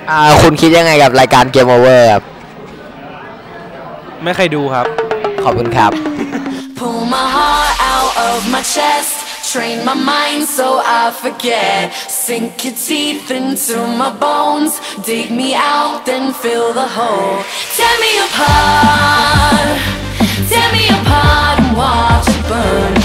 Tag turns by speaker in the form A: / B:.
A: คุณคิดยังไงกับรายการเกมโอเวอร์ครับ
B: ไม่เคยดูครับ
A: ขอบคุณครับ
C: Pull my heart out of my chest Train my mind so I forget Sink your teeth into my bones Dig me out then fill the hole Tear me apart and watch it burn